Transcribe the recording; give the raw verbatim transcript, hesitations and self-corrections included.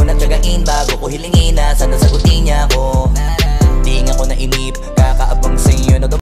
munang tiyagain bago ko hilingin na sana sagutin niya ako.